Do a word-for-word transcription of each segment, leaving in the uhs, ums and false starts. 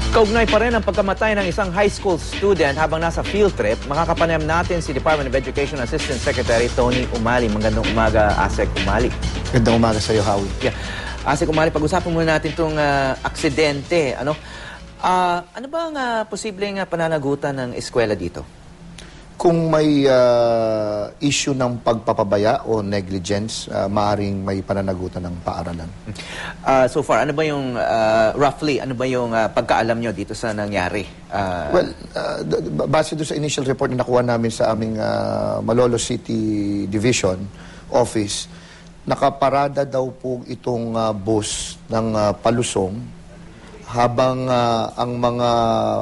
Kaugnay pa rin ang pagkamatay ng isang high school student habang nasa field trip. Makakapanayam natin si Department of Education Assistant Secretary Tony Umali. Magandang umaga, Asek Umali. Magandang umaga sa iyo, Howie. Yeah. Asek Umali, pag-usapan muna natin itong uh, aksidente. Ano, uh, ano ba ang uh, posibleng uh, pananagutan ng eskwela dito? Kung may uh, issue ng pagpapabaya o negligence, uh, maaaring may pananagutan ng paaralan. Uh, so far, ano ba yung, uh, roughly, ano ba yung uh, pagkaalam nyo dito sa nangyari? Uh, well, uh, base doon sa initial report na nakuha namin sa aming uh, Malolos City Division Office, nakaparada daw po itong uh, bus ng uh, palusong habang uh, ang mga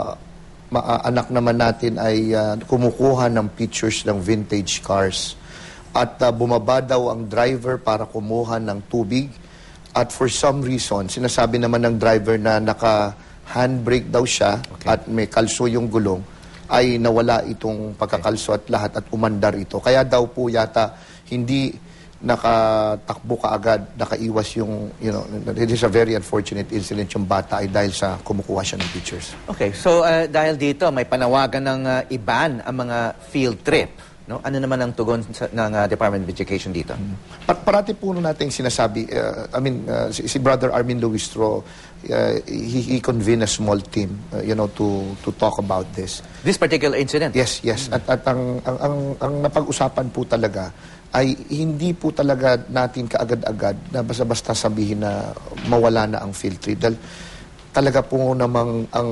Ma uh, anak naman natin ay uh, kumukuha ng pictures ng vintage cars. At uh, bumaba daw ang driver para kumuha ng tubig. At for some reason, sinasabi naman ng driver na naka-handbrake daw siya, okay, at may kalso yung gulong, ay nawala itong pagkakalso at lahat at umandar ito. Kaya daw po yata hindi nakatakbo ka agad, nakaiwas yung, you know, it is a very unfortunate incident yung bata ay dahil sa kumukuha siya ng pictures. Okay, so uh, dahil dito may panawagan ng uh, iban ang mga field trip, no? Ano naman ang tugon sa, ng uh, Department of Education dito? Hmm. Par parati po natin sinasabi, uh, I mean, uh, si, si Brother Armin Luistro, uh, he, he convened a small team, uh, you know, to to talk about this. This particular incident? Yes, yes. Hmm. At, at ang, ang, ang, ang napag-usapan po talaga ay hindi po talaga natin kaagad-agad na basta-basta sabihin na mawala na ang field trip. Dahil talaga po namang ang,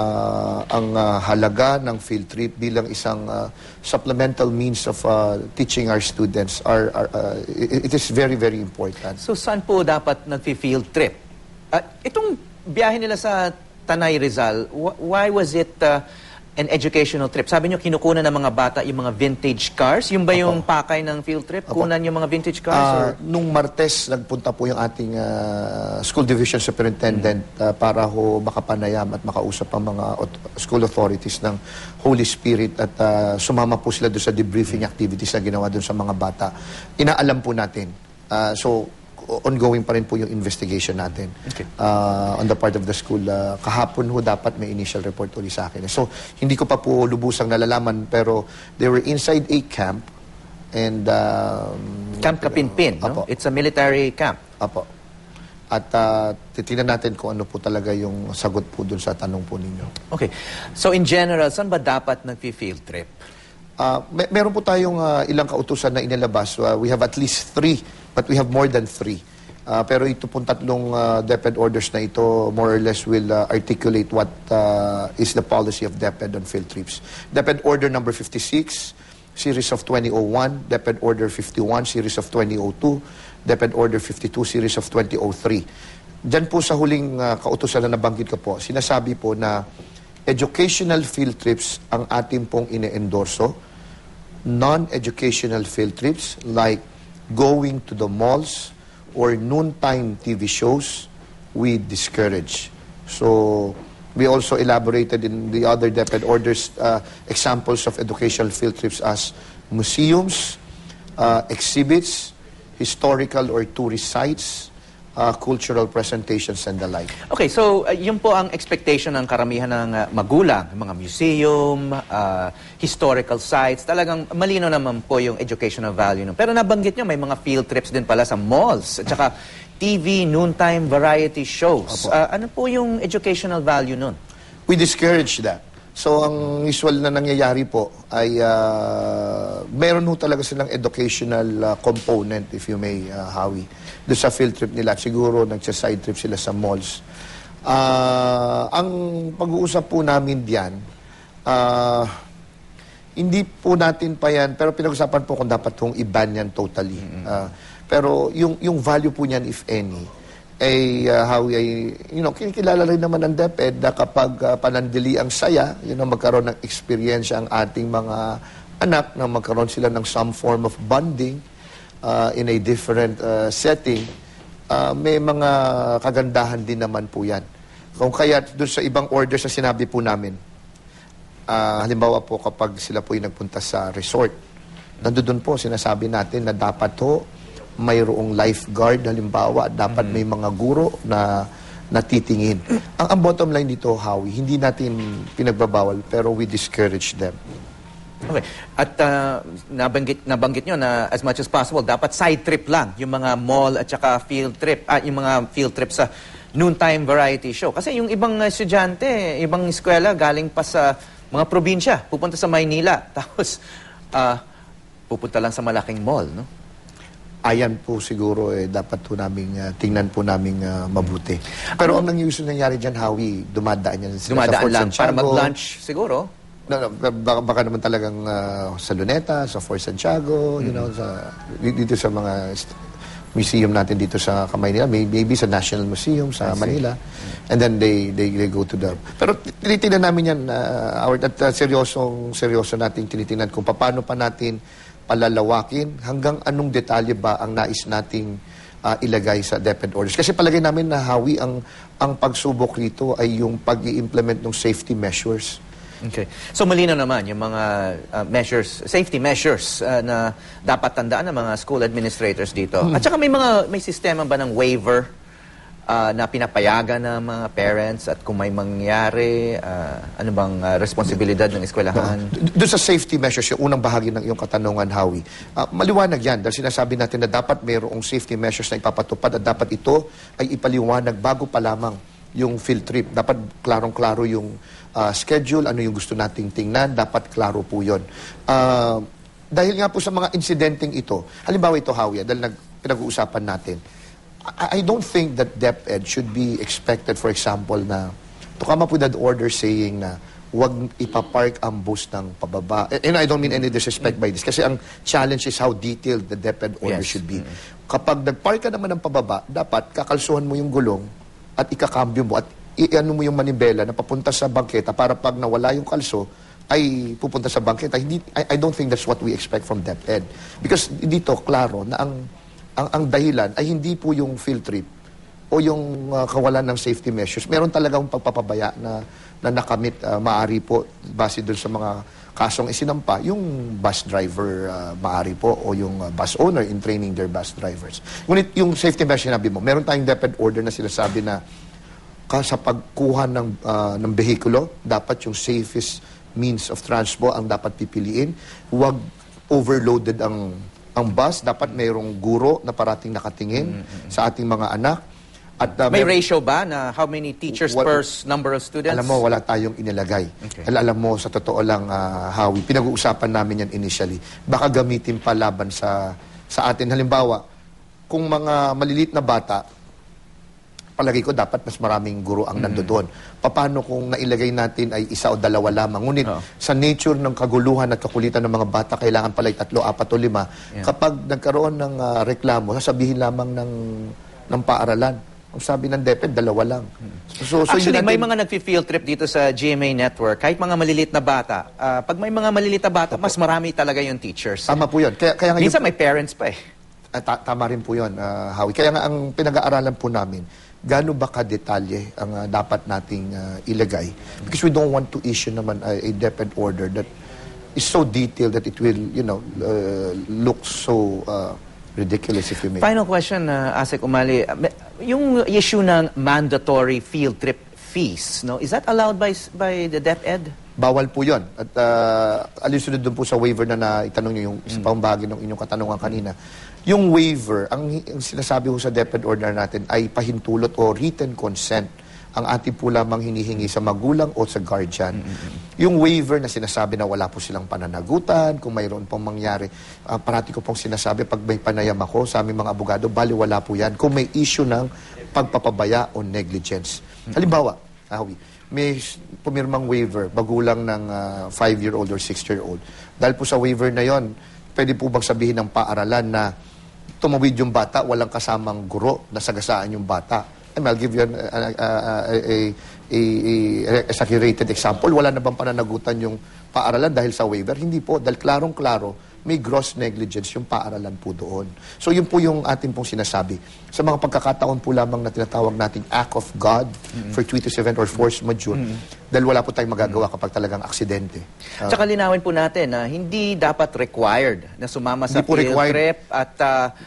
uh, ang uh, halaga ng field trip bilang isang uh, supplemental means of uh, teaching our students, are, are, uh, it, it is very, very important. So saan po dapat nag-field trip? Uh, itong biyahe nila sa Tanay Rizal, wh why was it uh, an educational trip? Sabi nyo, kinukunan ng mga bata yung mga vintage cars. Yung ba yung Apo. pakay ng field trip? Apo. Kunan yung mga vintage cars? Uh, or? Nung Martes, nagpunta po yung ating uh, school division superintendent mm. uh, para ho makapanayam at makausap ang mga school authorities ng Holy Spirit at uh, sumama po sila doon sa debriefing activities na ginawa doon sa mga bata. Inaalam po natin. Uh, so, ongoing pa rin po yung investigation natin, okay, uh, on the part of the school. Uh, kahapon ho dapat may initial report ulit sa akin. So, hindi ko pa po lubusang nalalaman, pero they were inside a camp and... Um, Camp Kapinpin, uh, no? It's a military camp. Apo. At uh, titignan natin kung ano po talaga yung sagot po dun sa tanong po ninyo. Okay. So, in general, saan ba dapat nag-field trip? Uh, may, meron po tayong uh, ilang kautusan na inilabas. Uh, we have at least three, but we have more than three. Uh, pero ito pong tatlong uh, DepEd orders na ito more or less will uh, articulate what uh, is the policy of DepEd on field trips. DepEd Order number fifty-six, series of twenty oh one, DepEd Order fifty-one, series of twenty oh two, DepEd Order fifty-two, series of twenty oh three. Diyan po sa huling uh, kautusan na nabanggit ko po, sinasabi po na educational field trips ang ating pong ine-endorso. Non-educational field trips like going to the malls or noontime T V shows, we discourage. So, we also elaborated in the other DepEd orders uh, examples of educational field trips as museums, uh, exhibits, historical or tourist sites, Uh, cultural presentations and the like. Okay, so uh, yun po ang expectation ng karamihan ng uh, magulang, mga museum, uh, historical sites, talagang malino naman po yung educational value nun. Pero nabanggit nyo, may mga field trips din pala sa malls, at saka T V, noontime, variety shows. Uh, ano po yung educational value nun? We discourage that. So, ang usual na nangyayari po ay uh, meron ho talaga silang educational uh, component, if you may, uh, Howie. Doon sa field trip nila, siguro nagsa-side trip sila sa malls. Uh, ang pag-uusap po namin diyan, uh, hindi po natin pa yan, pero pinag-usapan po kung dapat kong i-ban yan totally. Mm-hmm. uh, pero yung, yung value po niyan, if any, ay uh, how ay, you know, kinikilala rin naman ng DepEd na kapag uh, panandili ang saya, you know, magkaroon ng experience ang ating mga anak na magkaroon sila ng some form of bonding uh, in a different uh, setting, uh, may mga kagandahan din naman po yan. Kung kaya doon sa ibang orders na sinabi po namin, uh, halimbawa po kapag sila po yung nagpunta sa resort, nandoon po sinasabi natin na dapat ho mayroong lifeguard, halimbawa, dapat mm-hmm. may mga guro na natitingin. Ang, ang bottom line dito, Howie, hindi natin pinagbabawal, pero we discourage them. Okay. At uh, nabanggit, nabanggit nyo na as much as possible, dapat side trip lang yung mga mall at saka field trip, ah, yung mga field trip sa noontime variety show. Kasi yung ibang uh, estudyante, ibang eskwela, galing pa sa mga probinsya, pupunta sa Maynila, tapos uh, pupunta lang sa malaking mall, no? Ayan po siguro, eh, dapat po namin, uh, tingnan po namin uh, mabuti. Pero ang nangyusually nangyari dyan, Howie, dumadaan yan sila Dumadaan sa Fort lang para Santiago. mag-lunch siguro. No, no, baka, baka naman talagang uh, sa Luneta, sa Fort Santiago, mm-hmm. you know, sa, dito sa mga museum natin dito sa Kamaynila, maybe sa National Museum sa Manila. Mm-hmm. And then they, they they go to the... Pero tinitingnan namin yan, uh, our, at uh, seryosong, seryoso natin tinitingnan kung paano pa natin palalawakin, hanggang anong detalye ba ang nais nating uh, ilagay sa DepEd orders. Kasi palagay namin na, Howie, ang, ang pagsubok rito ay yung pag-i-implement ng safety measures. Okay. So malinaw naman yung mga uh, measures, safety measures uh, na dapat tandaan ng mga school administrators dito. Hmm. At saka may mga may sistema ba ng waiver uh, na pinapayagan ng mga parents at kung may mangyari, uh, ano bang uh, responsibilidad ng eskwelahan? No. Doon sa safety measures, yung unang bahagi ng iyong katanungan, Howie, uh, maliwanag yan dahil sinasabi natin na dapat mayroong safety measures na ipapatupad at dapat ito ay ipaliwanag bago pa lamang yung field trip. Dapat klarong-klaro yung uh, schedule, ano yung gusto nating tingnan, dapat klaro po yun. Uh, dahil nga po sa mga insidenteng ito, halimbawa ito, Howie, dahil nag, pinag-uusapan natin, I, I don't think that DepEd should be expected, for example, na to come up with an order saying na wag ipapark ang bus ng pababa. And I don't mean any disrespect mm. by this, kasi ang challenge is how detailed the DepEd order yes. should be. Mm. Kapag nagpark ka naman ng pababa, dapat kakalsuhan mo yung gulong at ikakambyo mo at i-ano mo yung manibela na papunta sa bangketa para pag nawala yung kalso ay pupunta sa bangketa. Hindi, I, I don't think that's what we expect from DepEd. Because dito, klaro na ang, ang, ang dahilan ay hindi po yung field trip o yung uh, kawalan ng safety measures. Meron talagang pagpapabaya na, na nakamit, uh, maari po, base dun sa mga kasong isinampa, yung bus driver uh, maari po o yung uh, bus owner in training their bus drivers. Ngunit yung safety measure sinabi mo, meron tayong DepEd order na sinasabi na ka sa pagkuha ng, uh, ng behikulo, dapat yung safest means of transport ang dapat pipiliin. Huwag overloaded ang, ang bus. Dapat mayroong guro na parating nakatingin mm-hmm. sa ating mga anak. At, uh, may, may ratio ba na how many teachers what, per number of students? Alam mo, wala tayong inilagay. Okay. Alam mo, sa totoo lang, uh, Howie, pinag-uusapan namin yan initially. Baka gamitin pa laban sa, sa atin. Halimbawa, kung mga malilit na bata, palagi ko dapat mas maraming guro ang mm. nandoon. Paano kung nailagay natin ay isa o dalawa lamang? Ngunit oh. sa nature ng kaguluhan at kakulitan ng mga bata, kailangan pala tatlo, apat o lima. Yeah. Kapag nagkaroon ng uh, reklamo, sasabihin lamang ng, ng paaralan. Ang sabi ng DepEd, dalawa lang. So, so Actually, natin... may mga nag-field trip dito sa G M A Network, kahit mga malilit na bata. Uh, pag may mga malilit na bata, Opo. mas marami talaga yung teachers. Tama po yun. Kaya, kaya Minsan may parents pa eh. Uh, tama rin po yun, uh, Howie. Kaya nga ang pinag-aaralan po namin, gaano ba ka-detalye ang uh, dapat nating uh, ilagay? Because we don't want to issue naman a, a DepEd order that is so detailed that it will, you know, uh, look so... Uh, ridiculous if you may. Final question, uh, Asek Umali. Yung issue ng mandatory field trip fees, no? Is that allowed by by the DepEd? Bawal po 'yon. At uh, alinsunod doon po sa waiver na naitanong niyo yung mm. sa pambagi ng inyong katanungan kanina. Yung waiver, ang, ang sinasabi ko sa DepEd order natin ay pahintulot o written consent ang ating po lamang hinihingi sa magulang o sa guardian. Mm-hmm. Yung waiver na sinasabi na wala po silang pananagutan, kung mayroon pong mangyari, uh, parati ko pong sinasabi, pag may panayam ako sa aming mga abogado, bali wala po yan. Kung may issue ng pagpapabaya o negligence. Mm-hmm. Halimbawa, Howie, may pumirmang waiver, bagulang ng uh, five-year-old or six-year-old. Dahil po sa waiver na yon, pwede po bang sabihin ng paaralan na tumawid yung bata, walang kasamang guro, nasagasaan yung bata. I'll give you an, a, a, a, a, a, a exaggerated example. Wala na bang pananagutan yung paaralan dahil sa waiver? Hindi po. Dahil klarong-klaro, may gross negligence yung paaralan po doon. So yun po yung ating pong sinasabi. Sa mga pagkakataon po lamang na tinatawag nating act of God, mm-hmm. fortuitous event or force majeure, mm-hmm. dahil wala po tayong magagawa kapag talagang aksidente. Uh, Tsaka linawin po natin na hindi dapat required na sumama sa field trip at... Uh,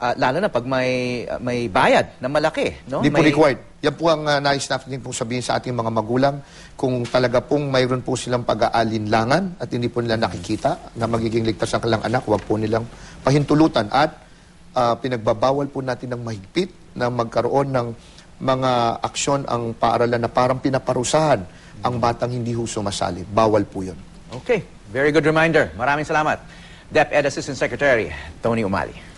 Ah, lalo na pag may ah, may bayad na malaki, no? Hindi po May- required. Yan po ang uh, nais natin po sabihin sa ating mga magulang. Kung talaga pong mayroon po silang pag-aalinlangan at hindi po nila nakikita na magiging ligtas ang kanilang anak, huwag po nilang pahintulutan. At uh, pinagbabawal po natin ng mahigpit na magkaroon ng mga aksyon ang paaralan na parang pinaparusahan ang batang hindi ho sumasali. Bawal po yun. Okay, very good reminder. Maraming salamat. DepEd Assistant Secretary Tony Umali.